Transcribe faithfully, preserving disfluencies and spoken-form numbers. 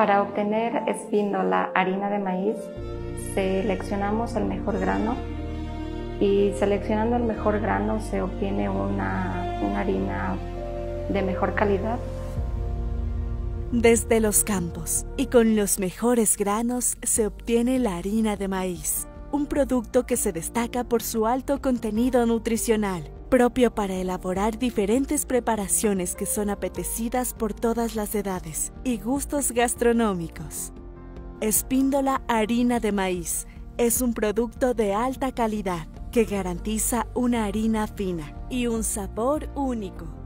Para obtener espíndola, harina de maíz, seleccionamos el mejor grano y seleccionando el mejor grano se obtiene una, una harina de mejor calidad. Desde los campos y con los mejores granos se obtiene la harina de maíz, un producto que se destaca por su alto contenido nutricional, propio para elaborar diferentes preparaciones que son apetecidas por todas las edades y gustos gastronómicos. Espíndola harina de maíz es un producto de alta calidad que garantiza una harina fina y un sabor único.